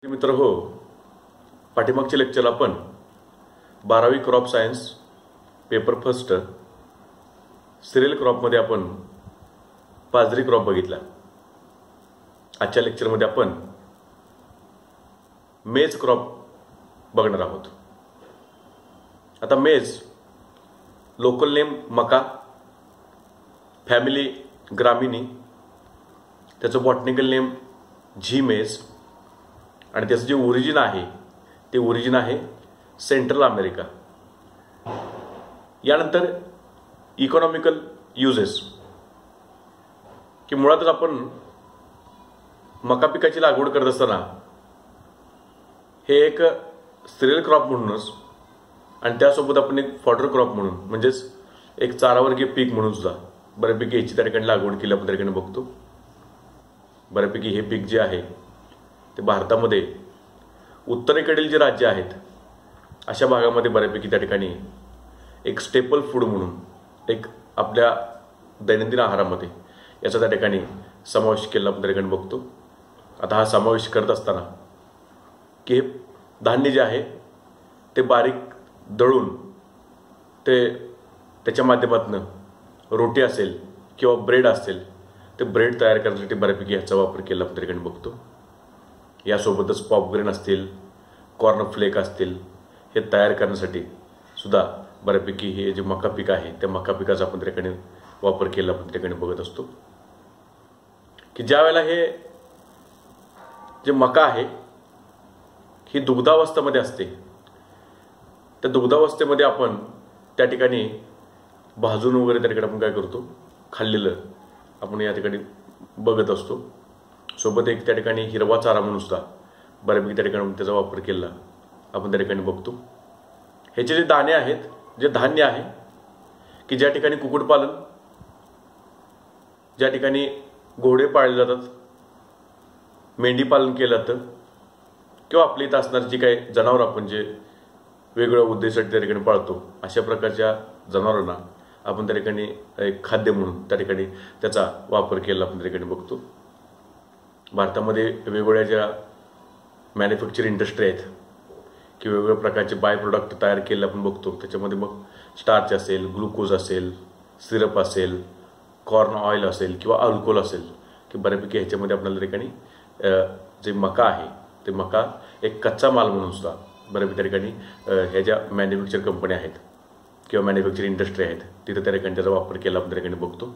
मित्र हो, पाठीमागच्या लेक्चर आपण 12वी crop science paper first cereal crop मध्ये आपण बाजरी क्रॉप बघितला। आजच्या लेक्चर मध्ये आपण मेज क्रॉप बघणार आहोत। आता मेज लोकल नेम मका, फॅमिली ग्रामिनी, त्याचं बॉटनिकल नेम झी मेज आणि त्याचं जे ओरिजिन आहे ते ओरिजिन आहे सेंट्रल अमेरिका। यानंतर इकॉनॉमिकल युजेस की मुळातच आपण मका पिकाची लागवड करत असताना हे एक सिरियल क्रॉप म्हणूनच आणि त्यासोबत आपण एक फॉडर क्रॉप म्हणून म्हणजेच एक चारावर्गीय पीक म्हणून सुद्धा बऱ्यापैकी याची त्या ठिकाणी लागवड केली आपण त्या ठिकाणी बघतो। बऱ्यापैकी हे पीक जे आहे ते भारतामध्ये उत्तरेकडील जे राज्य आहेत अशा भागामध्ये बऱ्यापैकी त्या ठिकाणी एक स्टेपल फूड म्हणून एक आपल्या दैनंदिन आहारामध्ये याचा त्या ठिकाणी समावेश केला आपण त्या ठिकाणी बघतो। आता हा समावेश करत असताना की हे धान्य जे आहे ते बारीक दळून ते त्याच्या माध्यमातून रोटी असेल किंवा ब्रेड असेल ते ब्रेड तयार करण्यासाठी बऱ्यापैकी ह्याचा वापर केला आपण त्या ठिकाणी बघतो। यासोबतच पॉपग्रेन असतील, कॉर्न फ्लेक असतील, हे तयार करण्यासाठी सुद्धा बऱ्यापैकी हे जे मका पीक आहे त्या मका पिकाचा आपण त्या ठिकाणी वापर केला आपण त्या ठिकाणी बघत असतो। की ज्या वेळेला हे जे मका आहे ही दुग्धावस्थेमध्ये असते, त्या दुग्धावस्थेमध्ये आपण त्या ठिकाणी भाजून वगैरे त्या ठिकाणी आपण काय करतो खाल्लेलं आपण या ठिकाणी बघत असतो। सोबत एक त्या ठिकाणी हिरवा चारा म्हणून सुद्धा बऱ्यापैकी त्या ठिकाणी त्याचा वापर केला आपण त्या ठिकाणी बघतो। ह्याचे जे दाणे आहेत, जे धान्य आहे की ज्या ठिकाणी कुक्कुटपालन, ज्या ठिकाणी घोडे पाळले जातात, मेंढी पालन केलं जातं किंवा आपल्या इथं असणारी जी काही जनावर आपण जे वेगवेगळ्या उद्देशासाठी त्या ठिकाणी पाळतो अशा प्रकारच्या जनावरांना आपण त्या ठिकाणी एक खाद्य म्हणून त्या ठिकाणी त्याचा वापर केला आपण त्या ठिकाणी बघतो। भारतामध्ये वेगवेगळ्या ज्या मॅन्युफॅक्चरिंग इंडस्ट्री आहेत की वेगवेगळ्या प्रकारचे बाय प्रोडक्ट तयार केले आपण बघतो। त्याच्यामध्ये मग स्टार्च असेल, ग्लुकोज असेल, सिरप असेल, कॉर्न ऑइल असेल किंवा अल्कोहोल असेल की बऱ्यापैकी ह्याच्यामध्ये आपल्याला त्या ठिकाणी जे मका आहे ते मका एक कच्चा माल म्हणून सुद्धा बऱ्यापैकी त्या ठिकाणी ह्या ज्या मॅन्युफॅक्चर कंपन्या आहेत किंवा मॅन्युफॅक्चरिंग इंडस्ट्री आहेत तिथे त्या ठिकाणी त्याचा वापर केला आपण त्या ठिकाणी बघतो।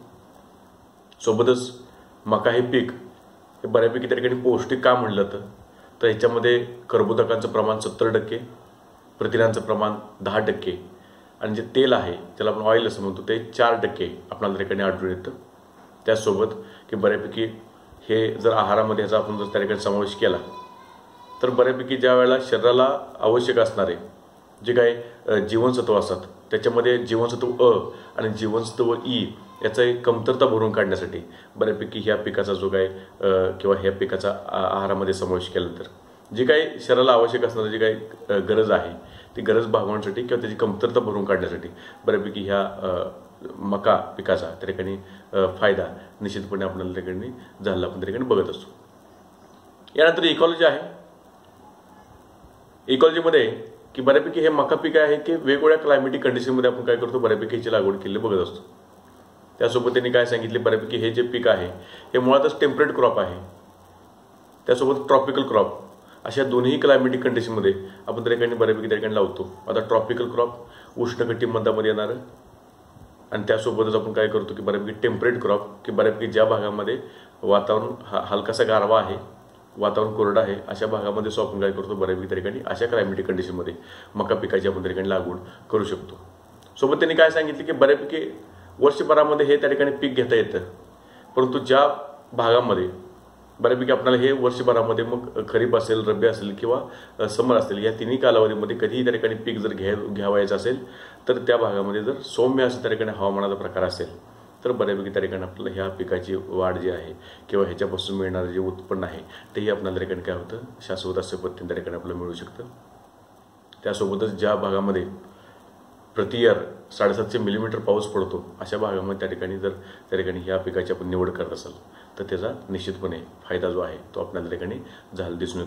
सोबतच मका हे पीक हे बऱ्यापैकी त्या ठिकाणी पौष्टिक का म्हणलं तर ह्याच्यामध्ये कर्बोदकांचं प्रमाण 70%, प्रथिनांचं प्रमाण 10% आणि जे तेल आहे त्याला आपण ऑइल असं म्हणतो ते 4% आपल्याला त्या ठिकाणी आढळून येतं। त्याचसोबत की बऱ्यापैकी हे जर आहारामध्ये ह्याचा आपण जर त्या ठिकाणी समावेश केला तर बऱ्यापैकी ज्या वेळेला शरीराला आवश्यक असणारे जे काही जीवनसत्व असतात त्याच्यामध्ये जीवनसत्व अ आणि जीवनसत्व ई याचा एक कमतरता भरून काढण्यासाठी बऱ्यापैकी ह्या पिकाचा जो काही किंवा ह्या पिकाचा आहारामध्ये समावेश केला तर जी काही शरीराला आवश्यक असणारी जी काही गरज आहे ती गरज भागवण्यासाठी किंवा त्याची कमतरता भरून काढण्यासाठी बऱ्यापैकी ह्या मका पिकाचा त्या ठिकाणी फायदा निश्चितपणे आपल्याला त्या ठिकाणी झाला आपण त्या ठिकाणी बघत असतो। यानंतर इकॉलॉजी आहे। इकॉलॉजीमध्ये की बऱ्यापैकी हे मका पीक आहे की वेगवेगळ्या क्लायमेटिक कंडिशनमध्ये आपण काय करतो बऱ्यापैकी ह्याची लागवड केली बघत असतो। त्यासोबत त्यांनी काय सांगितले बऱ्यापैकी हे जे पीक आहे हे मुळातच टेम्परेट क्रॉप आहे, त्यासोबत ट्रॉपिकल क्रॉप अशा दोन्ही क्लायमेटिक कंडिशनमध्ये आपण त्या ठिकाणी बऱ्यापैकी त्या ठिकाणी लावतो। आता ट्रॉपिकल क्रॉप उष्णकटिबंधामध्ये येणार आणि त्यासोबतच आपण काय करतो की बऱ्यापैकी टेम्परेट क्रॉप की बऱ्यापैकी ज्या भागामध्ये वातावरण हलकासा गारवा आहे, वातावरण कोरडं आहे अशा भागामध्ये सो आपण काय करतो बऱ्यापैकी त्या ठिकाणी अशा क्लायमेटिक कंडिशनमध्ये मका पिकाची आपण त्या ठिकाणी लागवड करू शकतो। सोबत त्यांनी काय सांगितले की बऱ्यापैकी वर्षभरामध्ये हे त्या ठिकाणी पीक घेता येतं, परंतु ज्या भागामध्ये बऱ्यापैकी आपल्याला हे वर्षभरामध्ये मग खरीप असेल, रब्बी असेल किंवा समर असेल या तिन्ही कालावधीमध्ये कधीही त्या ठिकाणी पीक जर घ्यावायचं असेल तर त्या भागामध्ये जर सौम्य असं त्या ठिकाणी हवामानाचा प्रकार असेल तर बऱ्यापैकी त्या ठिकाणी आपल्याला ह्या पिकाची वाढ जी आहे किंवा ह्याच्यापासून मिळणारं जे उत्पन्न आहे तेही आपल्याला त्या ठिकाणी काय होतं शाश्वत असे पद्धतीने त्या ठिकाणी आपल्याला मिळू शकतं। त्यासोबतच ज्या भागामध्ये प्रति इयर 750 मिलीमीटर पाऊस पडतो अशा भागामध्ये त्या ठिकाणी जर त्या ठिकाणी ह्या पिकाची आपण निवड करत असाल तर त्याचा निश्चितपणे फायदा जो आहे तो आपल्याला त्या ठिकाणी झाला दिसून येतो।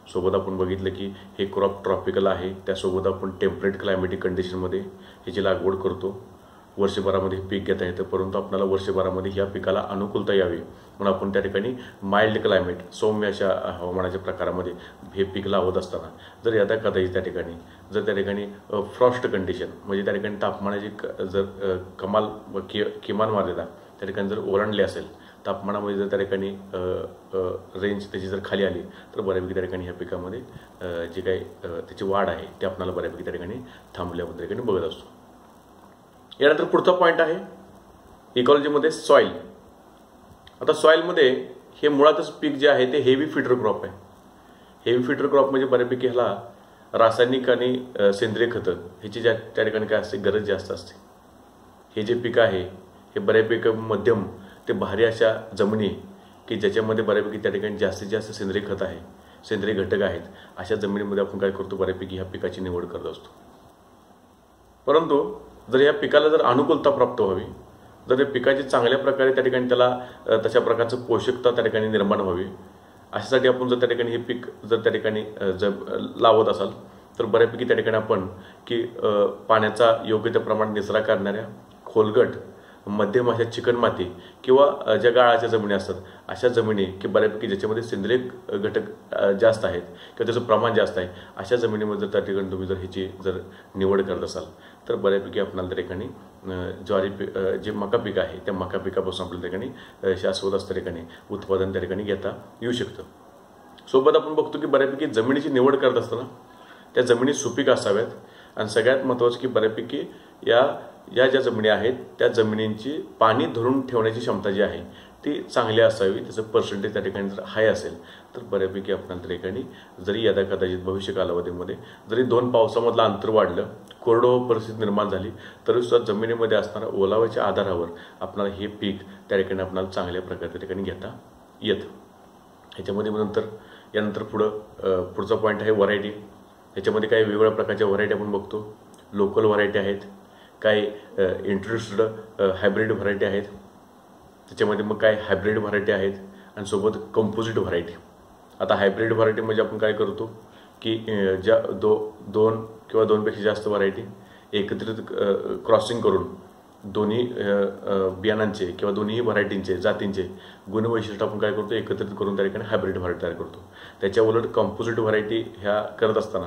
सोबत आपण बघितलं की हे क्रॉप ट्रॉपिकल आहे, त्यासोबत आपण टेम्परेट क्लायमेटिक कंडिशनमध्ये ह्याची लागवड करतो. वर्षभरामध्ये पीक घेता येतं, परंतु आपल्याला वर्षभरामध्ये ह्या पिकाला अनुकूलता यावी म्हणून आपण त्या ठिकाणी माइल्ड क्लायमेट, सौम्य अशा हवामानाच्या प्रकारामध्ये हे पीक लावत असताना जर यदा कदाचित त्या ठिकाणी फ्रॉस्ट कंडिशन म्हणजे त्या ठिकाणी तापमानाची जर कमाल किमान मर्यादा त्या ठिकाणी जर ओलांडली असेल, तापमानामध्ये जर त्या ठिकाणी रेंज त्याची जर खाली आली तर बऱ्यापैकी त्या ठिकाणी ह्या पिकामध्ये जी काही त्याची वाढ आहे ते आपल्याला बऱ्यापैकी त्या ठिकाणी थांबल्याबद्दल त्या ठिकाणी बघत असतो. यानंतर पुढचा पॉईंट आहे इकॉलॉजीमध्ये सॉईल. आता सॉईलमध्ये हे मुळातच पीक जे आहे ते हेवी फीडर क्रॉप आहे. हेवी फीडर क्रॉप म्हणजे बऱ्यापैकी ह्याला रासायनिक आणि सेंद्रिय खतं ह्याची त्या ठिकाणी काय असते, गरज जास्त असते. हे जे पीक आहे हे बऱ्यापैकी मध्यम ते भारी अशा जमिनी की ज्याच्यामध्ये बऱ्यापैकी त्या ठिकाणी जास्तीत जास्त सेंद्रिय खत आहे, सेंद्रिय घटक आहेत, अशा जमिनीमध्ये आपण काय करतो, बऱ्यापैकी ह्या पिकाची निवड करत असतो. परंतु जर या पिकाला जर अनुकूलता प्राप्त व्हावी, जर या पिकाची चांगल्या प्रकारे त्या ठिकाणी त्याला तशा प्रकारचं पोषकता त्या ठिकाणी निर्माण व्हावी, अशासाठी आपण जर त्या ठिकाणी हे पीक जर त्या ठिकाणी लावत असाल तर बऱ्यापैकी त्या ठिकाणी आपण की पाण्याचा योग्य त्या प्रमाणात निचरा करणाऱ्या खोलगट मध्यम अशा चिकन माती किंवा ज्या गाळाच्या जमिनी असतात अशा जमिनी की बऱ्यापैकी ज्याच्यामध्ये सेंद्रिय घटक जास्त आहेत किंवा त्याचं प्रमाण जास्त आहे, अशा जमिनीमध्ये जर त्या ठिकाणी तुम्ही जर ह्याची जर निवड करत असाल तर बऱ्यापैकी आपल्याला त्या ठिकाणी ज्वारी जे मका पीक आहे त्या मका पिकापासून आपल्या ठिकाणी शाश्वत असं त्या ठिकाणी उत्पादन त्या ठिकाणी घेता येऊ शकतं. सोबत आपण बघतो की बऱ्यापैकी जमिनीची निवड करत असताना त्या जमिनी सुपीक असाव्यात आणि सगळ्यात महत्त्वाचं की बऱ्यापैकी या ज्या जमिनी आहेत त्या जमिनींची पाणी धरून ठेवण्याची क्षमता जी आहे ती चांगली असावी, त्याचं पर्सेंटेज त्या ठिकाणी जर हाय असेल तर बऱ्यापैकी आपल्याला त्या ठिकाणी जरी यदा कदाचित भविष्य कालावधीमध्ये जरी 2 पावसामधलं अंतर वाढलं, कोरडवाहू परिस्थिती निर्माण झाली तरी सुद्धा जमिनीमध्ये असणाऱ्या ओलाव्याच्या आधारावर आपल्याला हे पीक त्या ठिकाणी आपल्याला चांगल्या प्रकारे त्या ठिकाणी घेता येतं. ह्याच्यामध्ये यानंतर पुढचा पॉईंट आहे व्हरायटी. ह्याच्यामध्ये काही वेगवेगळ्या प्रकारच्या व्हरायटी आपण बघतो. लोकल व्हरायटी आहेत, काही इंट्रोड्युस्ड हायब्रिड व्हरायटी आहेत, त्याच्यामध्ये मग काय हायब्रिड व्हरायटी आहेत आणि सोबत कंपोजिट व्हरायटी. आता हायब्रिड व्हरायटी म्हणजे आपण काय करतो की ज्या दोन किंवा 2पेक्षा जास्त व्हरायटी एकत्रित क्रॉसिंग करून दोन्ही बियाणांचे किंवा दोन्ही व्हरायटींचे जातींचे गुणवैशिष्ट्य आपण काय करतो एकत्रित करून त्या ठिकाणी हायब्रिड व्हरायटी तयार करतो. त्याच्या उलट कंपोजिट व्हरायटी ह्या करत असताना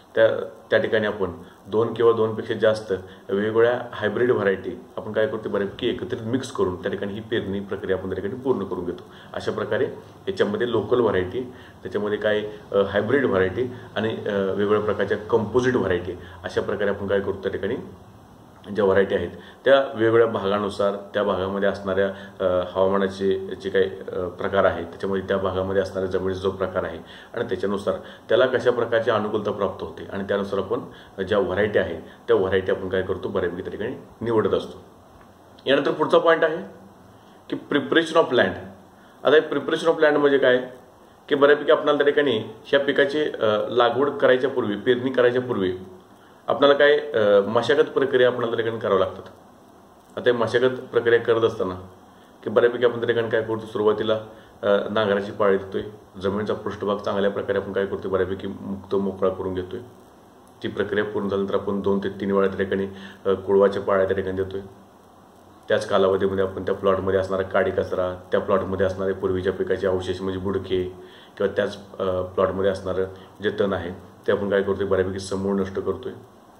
त्या ठिकाणी आपण 2 किंवा 2पेक्षा जास्त वेगवेगळ्या हायब्रिड व्हरायटी आपण काय करतो बऱ्यापैकी एकत्रित मिक्स करून त्या ठिकाणी ही पेरणी प्रक्रिया आपण त्या ठिकाणी पूर्ण करून घेतो. अशा प्रकारे याच्यामध्ये लोकल व्हरायटी, त्याच्यामध्ये काय हायब्रिड व्हरायटी आणि वेगवेगळ्या प्रकारच्या कंपोजिट व्हरायटी अशा प्रकारे आपण काय करतो त्या ठिकाणी ज्या व्हरायटी आहेत त्या वेगवेगळ्या भागानुसार त्या भागामध्ये असणाऱ्या हवामानाचे जे काही प्रकार आहेत त्याच्यामध्ये त्या भागामध्ये असणाऱ्या जमिनीचा जो प्रकार आहे आणि त्याच्यानुसार त्याला कशा प्रकारची अनुकूलता प्राप्त होते आणि त्यानुसार आपण ज्या व्हरायटी आहे त्या व्हरायटी आपण काय करतो बऱ्यापैकी त्या ठिकाणी निवडत असतो. यानंतर पुढचा पॉईंट आहे की प्रिपरेशन ऑफ लँड. आता हे प्रिपरेशन ऑफ लँड म्हणजे काय की बऱ्यापैकी आपल्याला त्या ठिकाणी ह्या पिकाची लागवड करायच्या पूर्वी, पेरणी करायच्या पूर्वी आपल्याला काय मशागत प्रक्रिया आपल्याला त्या ठिकाणी करावं लागतात. आता मशागत प्रक्रिया करत असताना की बऱ्यापैकी आपण त्या ठिकाणी काय करतो, सुरुवातीला नांगराची पाळी देतोय, जमिनीचा पृष्ठभाग चांगल्या प्रकारे आपण काय करतो बऱ्यापैकी मुक्त मोकळा करून घेतोय. ती प्रक्रिया पूर्ण झाल्यानंतर आपण 2 ते 3 वेळा त्या ठिकाणी कुळवाच्या पाळ्या त्या ठिकाणी देतोय. त्याच कालावधीमध्ये आपण त्या प्लॉटमध्ये असणारा काडी कचरा, त्या प्लॉटमध्ये असणारे पूर्वीच्या पिकाचे अवशेष म्हणजे बुडके किंवा त्याच प्लॉटमध्ये असणारं जे तण आहे ते आपण काय करतोय बऱ्यापैकी समूळ नष्ट करतोय.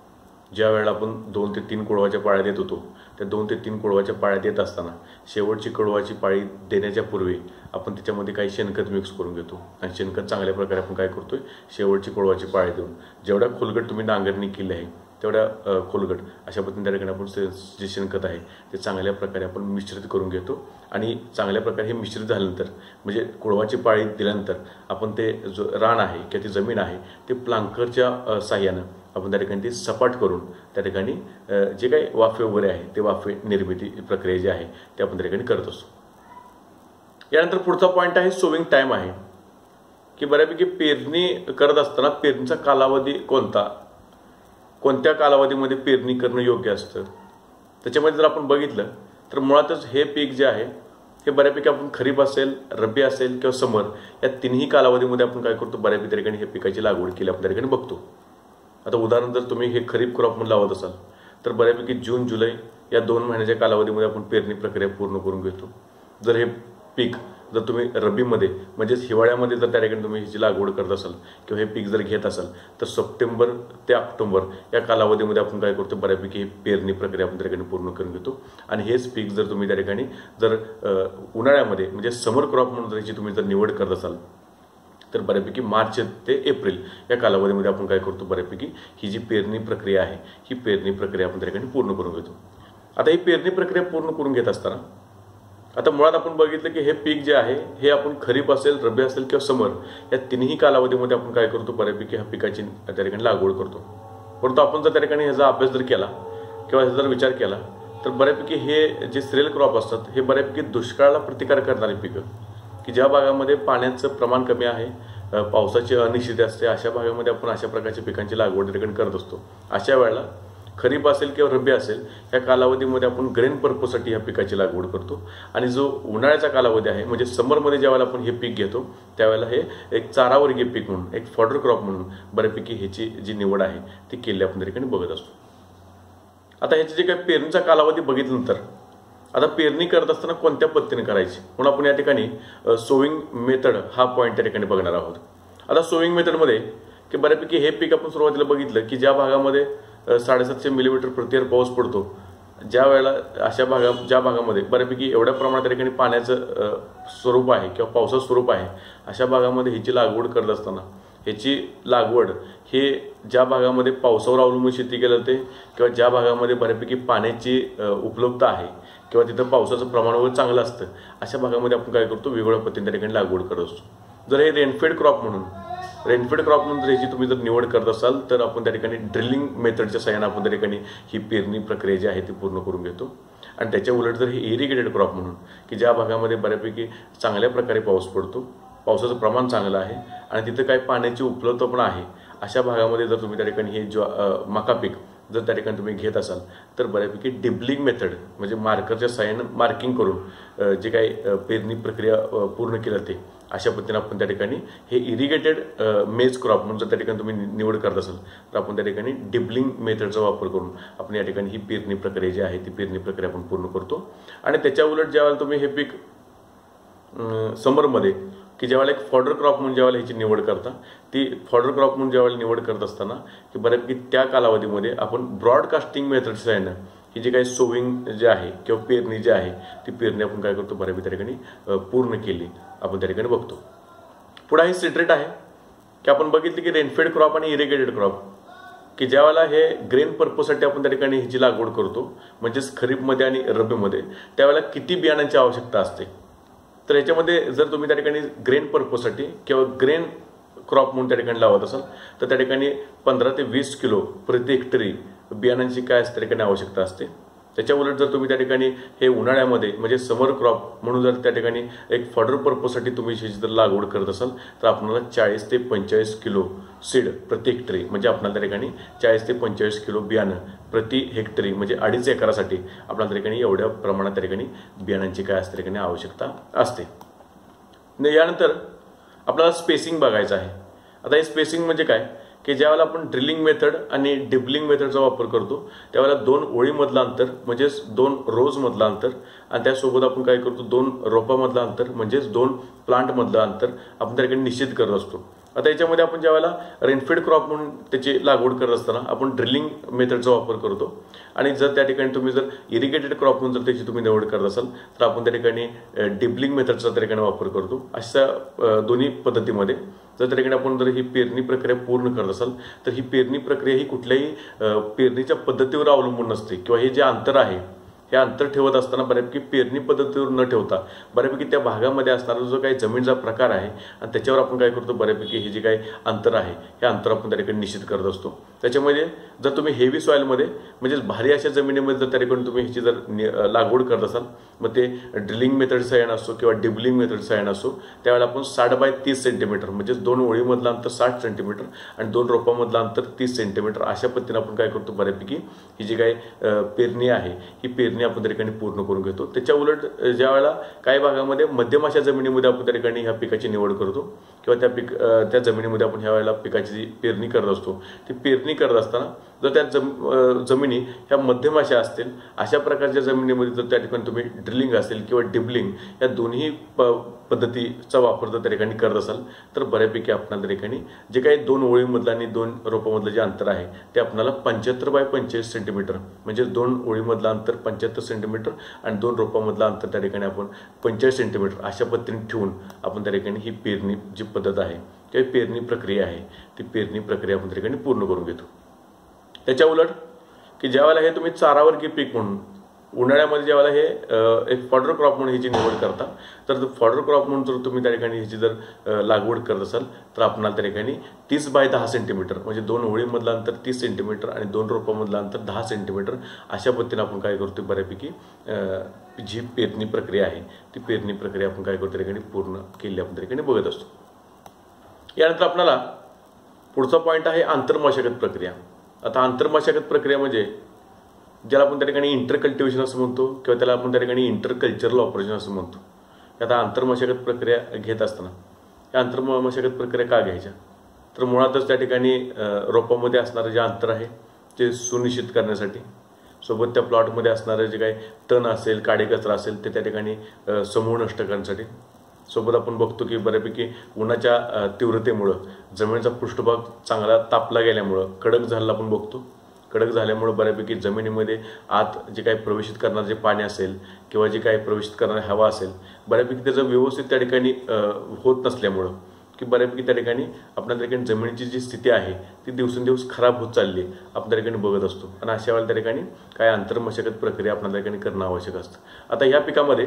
ज्या वेळेला आपण 2 ते 3 कुळवाच्या पाळ्या देत होतो त्या 2 ते 3 कुळवाच्या पाळ्या देत असताना शेवटची कुळवाची पाळी देण्याच्या पूर्वी आपण त्याच्यामध्ये काही शेणखत मिक्स करून घेतो आणि शेणखत चांगल्या प्रकारे आपण काय करतोय शेवटची कुळवाची पाळी देऊन जेवढ्या खोलगट तुम्ही नांगरणी केली आहे तेवढ्या खोलगट अशा पद्धतीने त्या ठिकाणी आपण जे शेणखत आहे ते चांगल्या प्रकारे आपण मिश्रित करून घेतो आणि चांगल्या प्रकारे हे मिश्रित झाल्यानंतर म्हणजे कुळवाची पाळी दिल्यानंतर आपण ते जो रान आहे किंवा ती जमीन आहे ते प्लांकरच्या साह्यानं आपण त्या ठिकाणी ती सपाट करून त्या ठिकाणी जे काही वाफे वगैरे आहे ते वाफे निर्मिती प्रक्रिया जी आहे ते आपण त्या ठिकाणी करत असतो. यानंतर पुढचा पॉईंट आहे सोविंग टाईम आहे की बऱ्यापैकी पेरणी करत असताना पेरणीचा कालावधी कोणत्या कालावधीमध्ये पेरणी करणं योग्य असतं. त्याच्यामध्ये जर आपण बघितलं तर मुळातच हे पीक जे आहे हे बऱ्यापैकी आपण खरीप असेल, रब्बी असेल किंवा समर या तिन्ही कालावधीमध्ये आपण काय करतो, बऱ्यापैकी त्या ठिकाणी हे पिकाची लागवड केली आपण त्या ठिकाणी बघतो. आता उदाहरण जर तुम्ही हे खरीप क्रॉप म्हणून लावत असाल तर बऱ्यापैकी जून जुलै या 2 महिन्याच्या कालावधीमध्ये आपण पेरणी प्रक्रिया पूर्ण करून घेतो. जर हे पीक जर तुम्ही रब्बीमध्ये म्हणजेच हिवाळ्यामध्ये जर त्या ठिकाणी तुम्ही ह्याची लागवड करत असाल किंवा हे पीक जर घेत असाल तर सप्टेंबर ते ऑक्टोबर या कालावधीमध्ये आपण काय करतो, बऱ्यापैकी पेरणी प्रक्रिया आपण त्या ठिकाणी पूर्ण करून घेतो. आणि हेच पीक जर तुम्ही त्या ठिकाणी जर उन्हाळ्यामध्ये म्हणजे समर क्रॉप म्हणून याची तुम्ही जर निवड करत असाल तर बऱ्यापैकी मार्च ते एप्रिल या कालावधीमध्ये आपण काय करतो, बऱ्यापैकी ही जी पेरणी प्रक्रिया आहे ही पेरणी प्रक्रिया आपण त्या ठिकाणी पूर्ण करून घेतो. आता ही पेरणी प्रक्रिया पूर्ण करून घेत असताना आता मुळात आपण बघितलं की हे पीक जे आहे हे आपण खरीप असेल, रब्बी असेल किंवा समर या तिन्ही कालावधीमध्ये आपण काय करतो, बऱ्यापैकी ह्या पिकाची त्या ठिकाणी लागवड करतो. परंतु आपण जर त्या ठिकाणी ह्याचा अभ्यास जर केला किंवा ह्याचा जर विचार केला तर बऱ्यापैकी हे जे सिरियल क्रॉप असतात हे बऱ्यापैकी दुष्काळाला प्रतिकार करणारी पिकं की ज्या भागामध्ये पाण्याचं प्रमाण कमी आहे, पावसाची अनिश्चितता असते, अशा भागामध्ये आपण अशा प्रकारच्या पिकांची लागवड त्या ठिकाणी करत असतो. अशा वेळेला खरीप असेल किंवा रब्बी असेल या कालावधीमध्ये आपण ग्रेन पर्पजसाठी ह्या पिकाची लागवड करतो. आणि जो उन्हाळ्याचा कालावधी आहे म्हणजे समरमध्ये ज्यावेळेला आपण हे पीक घेतो त्यावेळेला हे एक चारावर्गीय पीक म्हणून, एक फॉडर क्रॉप म्हणून बऱ्यापैकी ह्याची जी निवड आहे ती केली आपण त्या ठिकाणी बघत असतो. आता ह्याचे जे काही पेरणीचा कालावधी बघितल्यानंतर आता पेरणी करत असताना कोणत्या पद्धतीने करायची म्हणून आपण या ठिकाणी सोविंग मेथड हा पॉईंट त्या ठिकाणी बघणार आहोत. आता सोविंग मेथडमध्ये की बऱ्यापैकी हे पीक आपण सुरुवातीला बघितलं की ज्या भागामध्ये 750 मिलीमीटर प्रति इयर पाऊस पडतो, ज्या वेळेला ज्या भागामध्ये बऱ्यापैकी एवढ्या प्रमाणात त्या ठिकाणी पाण्याचं स्वरूप आहे किंवा पावसाचं स्वरूप आहे अशा भागामध्ये ह्याची लागवड करत असताना ह्याची लागवड हे ज्या भागामध्ये पावसावर अवलंबून शेती केली जाते किंवा ज्या भागामध्ये बऱ्यापैकी पाण्याची उपलब्धता आहे किंवा तिथं पावसाचं प्रमाण वगैरे चांगलं असतं अशा भागामध्ये आपण काय करतो, वेगवेगळ्या पद्धतीने त्या ठिकाणी लागवड करत असतो. जर हे रेनफेड क्रॉप म्हणून जर ह्याची तुम्ही जर निवड करत असाल तर आपण त्या ठिकाणी ड्रिलिंग मेथडच्या सहाय्याने आपण त्या ठिकाणी ही पेरणी प्रक्रिया जी आहे ती पूर्ण करून घेतो. आणि त्याच्या उलट जर हे इरिगेटेड क्रॉप म्हणून की ज्या भागामध्ये बऱ्यापैकी चांगल्या प्रकारे पाऊस पडतो, पावसाचं प्रमाण चांगलं आहे आणि तिथं काही पाण्याची उपलब्धता पण आहे अशा भागामध्ये जर तुम्ही त्या ठिकाणी हे मका पीक जर त्या ठिकाणी तुम्ही घेत असाल तर बऱ्यापैकी डिबलिंग मेथड म्हणजे मार्करच्या सहाय्याने मार्किंग करून जे काही पेरणी प्रक्रिया पूर्ण केली जाते अशा पद्धतीने आपण त्या ठिकाणी हे इरिगेटेड मेज क्रॉप म्हणून जर त्या ठिकाणी तुम्ही निवड करत असाल तर आपण त्या ठिकाणी डिबलिंग मेथडचा वापर करून आपण या ठिकाणी ही पेरणी प्रक्रिया जी आहे ती पेरणी प्रक्रिया आपण पूर्ण करतो. आणि त्याच्या उलट ज्यावेळेला तुम्ही हे पीक समरमध्ये की ज्यावेळेला एक फॉडर क्रॉप म्हणून ज्यावेळेला ह्याची निवड करता ती फॉडर क्रॉप म्हणून ज्यावेळेला निवड करत असताना की बऱ्यापैकी त्या कालावधीमध्ये आपण ब्रॉडकास्टिंग मेथडच्या सहाय्याने ही जी काही सोविंग जे आहे किंवा पेरणी जी आहे ती पेरणी आपण काय करतो, बऱ्यापैकी त्या ठिकाणी पूर्ण केली आपण त्या ठिकाणी बघतो. पुढे हे सीड्रेट आहे की आपण बघितलं की रेनफेड क्रॉप आणि इरिगेटेड क्रॉप की ज्यावेळेला हे ग्रेन पर्पजसाठी आपण त्या ठिकाणी ह्याची लागवड करतो म्हणजेच खरीपमध्ये आणि रब्बीमध्ये त्यावेळेला किती बियाणांची आवश्यकता असते. तर याच्यामध्ये जर तुम्ही त्या ठिकाणी ग्रेन पर्पजसाठी किंवा ग्रेन क्रॉप म्हणून त्या ठिकाणी लावत असाल तर त्या ठिकाणी 15 ते 20 किलो प्रति हेक्टरी बियाणांची काय त्या ठिकाणी आवश्यकता असते. त्याच्या उलट जर तुम्ही त्या ठिकाणी हे उन्हाळ्यामध्ये म्हणजे समर क्रॉप म्हणून जर त्या ठिकाणी एक फॉडर पर्पजसाठी तुम्ही जर लागवड करत असाल तर आपल्याला 40 ते 45 किलो सीड प्रति हेक्टरी म्हणजे आपल्याला त्या ठिकाणी 40 ते 45 किलो बियाणं प्रति हेक्टरी म्हणजे 2.5 एकरासाठी आपल्याला त्या ठिकाणी एवढ्या प्रमाणात त्या ठिकाणी बियाणांची काय असते त्या ठिकाणी आवश्यकता असते. यानंतर आपल्याला स्पेसिंग बघायचं आहे. आता हे स्पेसिंग म्हणजे काय की ज्यावेळेला आपण ड्रिलिंग मेथड आणि डिबलिंग मेथडचा वापर करतो त्यावेळेला 2 ओळीमधलं अंतर म्हणजेच 2 रोजमधलं अंतर आणि त्यासोबत आपण काय करतो 2 रोपामधलं अंतर म्हणजेच 2 प्लांटमधलं अंतर आपण त्या ठिकाणी निश्चित करत असतो. आता याच्यामध्ये आपण ज्यावेळेला रेनफेड क्रॉप म्हणून त्याची लागवड करत असताना आपण ड्रिलिंग मेथडचा वापर करतो आणि जर त्या ठिकाणी तुम्ही जर इरिगेटेड क्रॉप म्हणून जर त्याची तुम्ही निवड करत असाल तर आपण त्या ठिकाणी डिबलिंग मेथडचा त्या ठिकाणी वापर करतो. अशा दोन्ही पद्धतीमध्ये जर त्या ठिकाणी आपण जर ही पेरणी प्रक्रिया पूर्ण करत असाल तर ही पेरणी प्रक्रिया ही कुठल्याही पेरणीच्या पद्धतीवर अवलंबून नसते किंवा हे जे अंतर आहे हे अंतर ठेवत असताना बऱ्यापैकी पेरणी पद्धतीवर न ठेवता बऱ्यापैकी त्या भागामध्ये असणारा जो काही जमीनचा प्रकार आहे आणि त्याच्यावर आपण काय करतो बऱ्यापैकी हे जे काही अंतर आहे हे अंतर आपण त्या ठिकाणी निश्चित करत असतो. त्याच्यामध्ये जर तुम्ही हेवी सॉइलमध्ये म्हणजेच भारी अशा जमिनीमध्ये जर त्या ठिकाणी तुम्ही ह्याची जर लागवड करत असाल मग ते ड्रिलिंग मेथड सहाय्याने असो किंवा डिबलिंग मेथड सहाय्याने असो त्यावेळेला आपण 60 बाय 30 सेंटीमीटर म्हणजेच 2 ओळीमधलं अंतर 60 सेंटीमीटर आणि 2 रोपामधलं अंतर 30 सेंटीमीटर अशा पद्धतीने आपण काय करतो बऱ्यापैकी ही जी काही पेरणी आहे ही पेरणी पेरणी आपण त्या ठिकाणी पूर्ण करून घेतो। त्याच्या उलट ज्या वेळेला काही भागामध्ये मध्यम अशा जमिनीमध्ये आपण त्या ठिकाणी ह्या पिकाची निवड करतो किंवा त्या जमिनीमध्ये आपण ह्या वेळेला पिकाची जी पेरणी करत असतो ती पेरणी करत असताना जर त्या जमिनी ह्या मध्यम अशा असतील अशा प्रकारच्या जमिनीमध्ये जर त्या ठिकाणी तुम्ही ड्रिलिंग असेल किंवा डिबलिंग या दोन्ही पद्धतीचा वापर जर त्या ठिकाणी करत असाल तर बऱ्यापैकी आपल्याला त्या ठिकाणी जे काही 2 ओळीमधलं आणि 2 रोपामधलं जे अंतर आहे ते आपल्याला 75 बाय 45 सेंटीमीटर म्हणजे 2 ओळीमधलं अंतर 75 सेंटीमीटर आणि 2 रोपामधलं अंतर त्या ठिकाणी आपण 45 सेंटीमीटर अशा पद्धतीने ठेवून आपण त्या ठिकाणी ही पेरणी जी पद्धत आहे किंवा पेरणी प्रक्रिया आहे ती पेरणी प्रक्रिया आपण त्या ठिकाणी पूर्ण करून घेतो। त्याच्या उलट की ज्यावेळेला हे तुम्ही चारावर्गीय पीक म्हणून उन्हाळ्यामध्ये ज्यावेळेला हे एक फॉडर क्रॉप म्हणून ह्याची निवड करता तर फॉडर क्रॉप म्हणून जर तुम्ही त्या ठिकाणी ह्याची जर लागवड करत असाल तर आपल्याला त्या ठिकाणी 30 बाय 10 सेंटीमीटर म्हणजे 2 ओळीमधलं अंतर 30 सेंटीमीटर आणि 2 रोपामधलं अंतर 10 सेंटीमीटर अशा पद्धतीने आपण काय करतो बऱ्यापैकी जी पेरणी प्रक्रिया आहे ती पेरणी प्रक्रिया आपण काय करतो त्या ठिकाणी पूर्ण केली आपण त्या ठिकाणी बघत असतो। यानंतर आपल्याला पुढचा पॉईंट आहे आंतरमशागत प्रक्रिया। आता आंतरमशागत प्रक्रिया म्हणजे ज्याला आपण त्या ठिकाणी इंटरकल्टिवेशन असं म्हणतो किंवा त्याला आपण त्या ठिकाणी इंटरकल्चरल ऑपरेशन असं म्हणतो। आता आंतरमशागत प्रक्रिया घेत असताना या आंतरमशागत प्रक्रिया का घ्यायच्या तर मुळातच त्या ठिकाणी रोपामध्ये असणारं जे अंतर आहे ते सुनिश्चित करण्यासाठी सोबत त्या प्लॉटमध्ये असणारं जे काही तण असेल काडेकचरा असेल ते त्या ठिकाणी समूळ नष्ट करण्यासाठी सोबत आपण बघतो की बऱ्यापैकी उन्हाच्या तीव्रतेमुळे जमिनीचा पृष्ठभाग चांगला तापला गेल्यामुळे कडक झालेला आपण बघतो। कडक झाल्यामुळे बऱ्यापैकी जमिनीमध्ये आत जे काही प्रवेशित करणारे जे पाणी असेल किंवा जे काही प्रवेशित करणारी हवा असेल बऱ्यापैकी त्याचं व्यवस्थित त्या ठिकाणी होत नसल्यामुळं की बऱ्यापैकी त्या ठिकाणी आपल्या त्या ठिकाणी जमिनीची जी स्थिती आहे ती दिवसेंदिवस खराब होत चालली आपण त्या ठिकाणी बघत असतो आणि अशा वेळेला त्या ठिकाणी काय आंतरमशागत प्रक्रिया आपल्याला त्या ठिकाणी करणं आवश्यक असतं। आता ह्या पिकामध्ये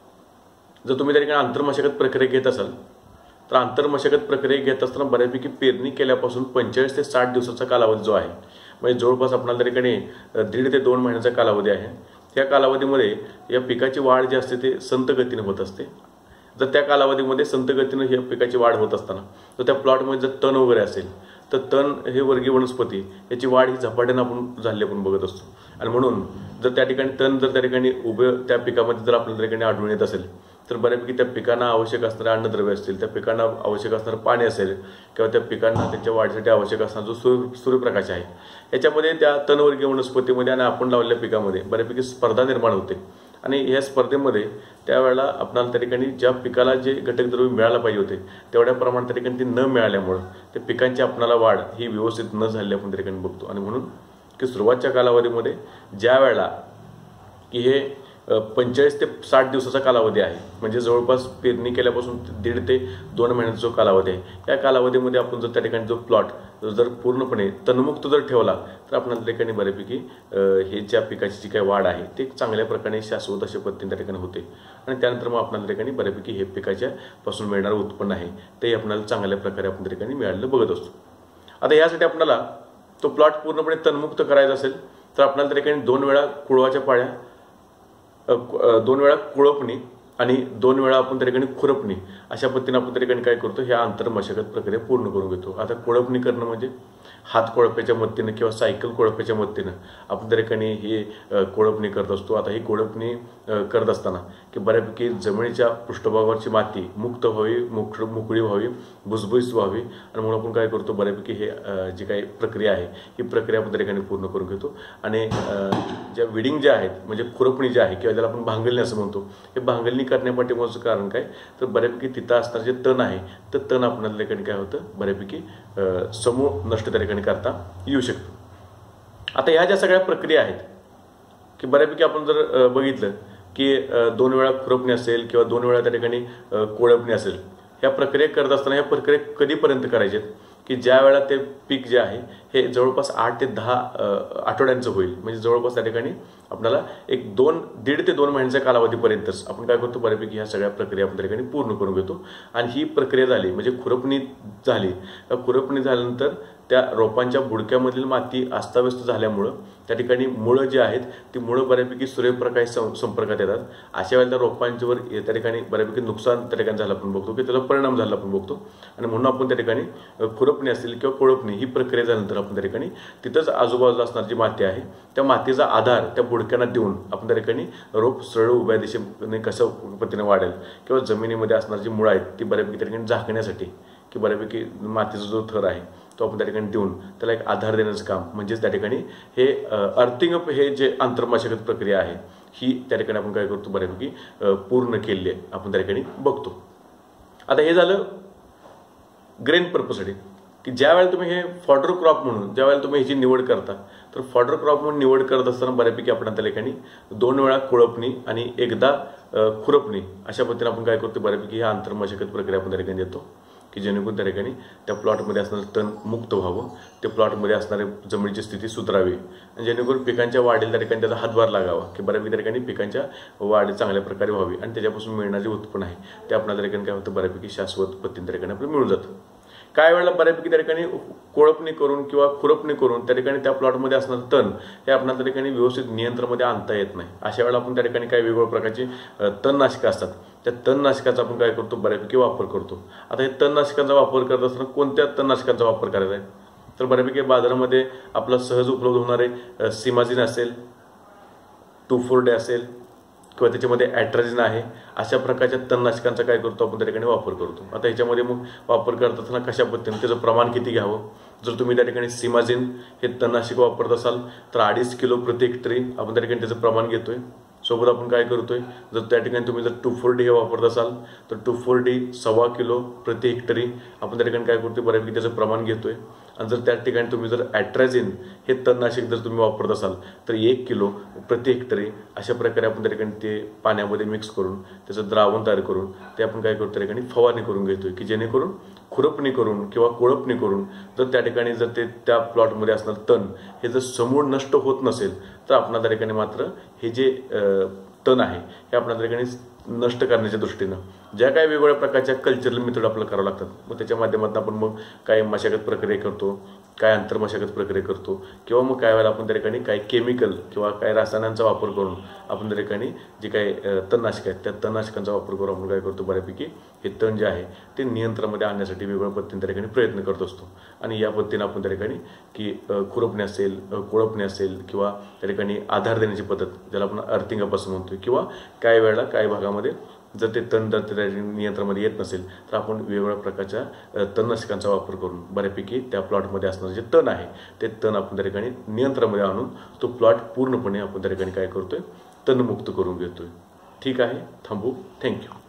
जर तुम्ही त्या ठिकाणी आंतरमशागत प्रक्रिया घेत असाल तर आंतरमशागत प्रक्रिया घेत असताना बऱ्यापैकी पेरणी केल्यापासून 45 ते 60 दिवसाचा कालावधी जो आहे म्हणजे जवळपास आपल्याला त्या ठिकाणी 1.5 ते 2 महिन्याचा कालावधी आहे। त्या कालावधीमध्ये या पिकाची वाढ जी असते ते संत गतीने होत असते। जर त्या कालावधीमध्ये संत गतीने या पिकाची वाढ होत असताना तर त्या प्लॉटमध्ये जर तण वगैरे असेल तर तण हे वर्गीय वनस्पती याची वाढ ही झपाट्याने आपण झाली आपण बघत असतो आणि म्हणून जर त्या ठिकाणी तण जर त्या ठिकाणी उभे त्या पिकामध्ये जर आपल्याला त्या ठिकाणी आढळून येत असेल तर बऱ्यापैकी त्या पिकांना आवश्यक असणारे अन्नद्रव्य असतील त्या पिकांना आवश्यक असणारं पाणी असेल किंवा त्या पिकांना त्यांच्या वाढीसाठी आवश्यक असणारा जो सूर्यप्रकाश आहे याच्यामध्ये त्या तणवर्गीय वनस्पतीमध्ये आणि आपण लावलेल्या पिकामध्ये बऱ्यापैकी स्पर्धा निर्माण होते आणि या स्पर्धेमध्ये त्यावेळेला आपल्याला त्या ठिकाणी ज्या पिकाला जे घटकद्रव्य मिळायला पाहिजे होते तेवढ्या प्रमाणात त्या ठिकाणी ते न मिळाल्यामुळं त्या पिकांची आपल्याला वाढ ही व्यवस्थित न झाली आपण त्या ठिकाणी बघतो आणि म्हणून की सुरुवातच्या कालावधीमध्ये ज्या वेळेला की हे 45 ते 60 दिवसाचा कालावधी आहे म्हणजे जवळपास पेरणी केल्यापासून 1.5 ते 2 महिन्याचा जो कालावधी आहे या कालावधीमध्ये आपण जर त्या ठिकाणी जो प्लॉट जर पूर्णपणे तणमुक्त जर ठेवला तर आपल्याला त्या ठिकाणी बऱ्यापैकी हे ज्या पिकाची जी काही वाढ आहे ते चांगल्या प्रकारे शाश्वत अशा पद्धतीने त्या ठिकाणी होते आणि त्यानंतर मग आपल्याला त्या ठिकाणी बऱ्यापैकी हे पिकाच्या पासून मिळणारं उत्पन्न आहे ते आपल्याला चांगल्या प्रकारे आपण त्या ठिकाणी मिळालेलं बघत असतो। आता यासाठी आपल्याला तो प्लॉट पूर्णपणे तणमुक्त करायचा असेल तर आपल्याला त्या ठिकाणी 2 वेळा कुळवाच्या पाळ्या 2 वेळा कुळपणी आणि 2 वेळा आपण त्या ठिकाणी खुरपणी अशा पद्धतीने आपण त्या ठिकाणी काय करतो ह्या आंतरमशागत प्रक्रिया पूर्ण करून घेतो। आता कुळपणी करणं म्हणजे हात कोळप्याच्या मदतीने किंवा सायकल कोळप्याच्या मदतीने आपण त्या ठिकाणी ही कोळपणी करत असतो। आता ही कोळपणी करत असताना की बऱ्यापैकी जमिनीच्या पृष्ठभागावरची माती मुक्त व्हावी मोकळी व्हावी भुसभुशीत व्हावी आणि म्हणून आपण काय करतो बऱ्यापैकी हे जी काही प्रक्रिया आहे ही प्रक्रिया आपण त्या ठिकाणी पूर्ण करून घेतो आणि ज्या विडिंग ज्या आहेत म्हणजे खुरपणी जी आहे किंवा ज्याला आपण भांगलणी असं म्हणतो हे भांगलणी करण्यापाठीमागचं कारण काय तर बऱ्यापैकी तिथं असणारं जे तण आहे तर तण आपल्याला त्या ठिकाणी काय होतं बऱ्यापैकी समूळ नष्ट त्या ठिकाणी करता येऊ शकतो। आता ह्या ज्या सगळ्या प्रक्रिया आहेत की बऱ्यापैकी आपण जर बघितलं की 2 वेळा खुरपणी असेल किंवा 2 वेळा त्या ठिकाणी कोळपणी असेल ह्या प्रक्रिया करत असताना ह्या प्रक्रिया कधीपर्यंत करायच्यात की ज्या वेळा ते पीक जे आहे हे जवळपास 8 ते 10 आठवड्यांचं होईल म्हणजे जवळपास त्या ठिकाणी आपल्याला एक 1.5 ते 2 महिन्याच्या कालावधीपर्यंतच आपण काय करतो बऱ्यापैकी ह्या सगळ्या प्रक्रिया आपण त्या ठिकाणी पूर्ण करून घेतो आणि ही प्रक्रिया झाली म्हणजे खुरपणी झाली खुरपणी झाल्यानंतर त्या रोपांच्या बुडक्यामधील माती अस्ताव्यस्त झाल्यामुळं त्या ठिकाणी मुळं जी आहेत ती मुळं बऱ्यापैकी सूर्यप्रकाश संपर्कात येतात अशा वेळेला रोपांच्यावर त्या ठिकाणी बऱ्यापैकी नुकसान त्या ठिकाणी झालं आपण बघतो की त्याला परिणाम झाला आपण बघतो आणि म्हणून आपण त्या ठिकाणी खुरपणी असेल किंवा कोळपणी ही प्रक्रिया झाल्यानंतर आपण त्या ठिकाणी तिथंच आजूबाजूला असणारी जी माती आहे त्या मातीचा आधार त्या खोडक्यांना देऊन आपण त्या ठिकाणी रोप सरळ उभ्या दिशेने कशा पद्धतीने वाढेल किंवा जमिनीमध्ये असणारी जी मुळं आहेत ती बऱ्यापैकी त्या ठिकाणी झाकण्यासाठी की बऱ्यापैकी मातीचा जो थर आहे तो आपण त्या ठिकाणी देऊन त्याला एक आधार देण्याचं काम म्हणजेच त्या ठिकाणी हे अर्थिंग अप हे जे आंतरमशागत प्रक्रिया आहे ही त्या ठिकाणी आपण काय करतो बऱ्यापैकी पूर्ण केलेली आहे आपण त्या ठिकाणी बघतो. आता हे झालं ग्रेन पर्पजसाठी की ज्या वेळेला तुम्ही हे फॉडर क्रॉप म्हणून ज्या वेळेला तुम्ही ह्याची निवड करता तर फॉडर क्रॉप म्हणून निवड करत असताना बऱ्यापैकी आपण त्या ठिकाणी 2 वेळा कुळपणी आणि एकदा खुरपणी अशा पद्धतीने आपण काय करतो बऱ्यापैकी ही आंतरमशागत प्रक्रिया आपण त्या ठिकाणी देतो की जेणेकरून त्या ठिकाणी त्या प्लॉटमध्ये असणारं तण मुक्त व्हावं, ते प्लॉटमध्ये असणारे जमिनीची स्थिती सुधारावी आणि जेणेकरून पिकांच्या वाढीला त्या ठिकाणी त्याचा हातभार लागावा की बऱ्यापैकी त्या ठिकाणी पिकांच्या वाढ चांगल्या प्रकारे व्हावी आणि त्याच्यापासून मिळणारे उत्पन्न आहे ते आपल्याला त्या ठिकाणी काय होतं बऱ्यापैकी शाश्वत पद्धतीने त्या ठिकाणी आपल्याला मिळून जातं. काय वेळेला बऱ्यापैकी त्या ठिकाणी कोळपणी करून किंवा खुरपणी करून त्या ठिकाणी त्या प्लॉटमध्ये असणारं तण हे आपल्याला त्या ठिकाणी व्यवस्थित नियंत्रणामध्ये आणता येत नाही. अशा वेळेला आपण त्या ठिकाणी काही वेगवेगळ्या प्रकारची तणनाशकं असतात त्या तणनाशकाचा आपण काय करतो बऱ्यापैकी वापर करतो. आता हे तणनाशकांचा वापर करत असताना कोणत्या तणनाशकांचा वापर करायचा आहे तर बऱ्यापैकी बाजारामध्ये आपला सहज उपलब्ध होणारे सिमाझिन असेल, 2,4-D असेल किंवा त्याच्यामध्ये ॲट्राजिन आहे अशा प्रकारच्या तणनाशकांचा काय करतो आपण त्या ठिकाणी वापर करतो. आता ह्याच्यामध्ये मग वापर करत असताना कशा पद्धतीने त्याचं प्रमाण किती घ्यावं जर तुम्ही त्या ठिकाणी सिमाझिन हे तणनाशक वापरत असाल तर 2.5 किलो प्रति हेक्टरी आपण त्या ठिकाणी त्याचं प्रमाण घेतोय. सोबत आपण काय करतोय जर त्या ठिकाणी तुम्ही जर 2,4-D हे वापरत असाल तर 2,4-D 1.25 किलो प्रति हेक्टरी आपण त्या ठिकाणी काय करतोय बऱ्यापैकी त्याचं प्रमाण घेतोय. आणि जर त्या ठिकाणी तुम्ही जर ॲट्राजिन हे तणनाशक जर तुम्ही वापरत असाल तर 1 किलो प्रति हेक्टरी अशा प्रकारे आपण त्या ठिकाणी ते पाण्यामध्ये मिक्स करून त्याचं द्रावण तयार करून ते आपण काय करतो त्या ठिकाणी फवारणी करून घेतोय की जेणेकरून खुरपणी करून किंवा कोळपणी करून जर त्या ठिकाणी जर ते त्या प्लॉटमध्ये असणार तण हे जर समूळ नष्ट होत नसेल तर आपण त्या ठिकाणी मात्र हे जे तण आहे हे आपण त्या ठिकाणी नष्ट करण्याच्या दृष्टीनं ज्या काही वेगवेगळ्या प्रकारच्या कल्चरल मेथड आपल्याला करावं लागतात मग त्याच्या माध्यमातून आपण मग काय मशागत प्रक्रिया करतो, काय आंतरमशागत प्रक्रिया करतो किंवा मग काय वेळेला आपण त्या ठिकाणी काही केमिकल किंवा काही रसायनांचा वापर करून आपण त्या ठिकाणी जे काही तणनाशक आहेत त्या तणनाशकांचा वापर करून आपण काय करतो बऱ्यापैकी हे तण जे आहे ते नियंत्रणामध्ये आणण्यासाठी वेगवेगळ्या पद्धतीने त्या ठिकाणी प्रयत्न करत असतो. आणि या पद्धतीने आपण त्या ठिकाणी की खुरपणी असेल, कोळपणी असेल किंवा त्या ठिकाणी आधार देण्याची पद्धत ज्याला आपण अर्थिंग अप असं म्हणतोय किंवा काही वेळेला काही भागामध्ये जर ते तण जर त्या नियंत्रणामध्ये येत नसेल तर आपण वेगवेगळ्या प्रकारच्या तणनाशकांचा वापर करून बऱ्यापैकी त्या प्लॉटमध्ये असणारे जे तण आहे ते तण आपण त्या ठिकाणी नियंत्रणामध्ये आणून तो प्लॉट पूर्णपणे आपण त्या ठिकाणी काय करतोय तणमुक्त करून घेतोय. ठीक आहे, थांबू. थँक्यू.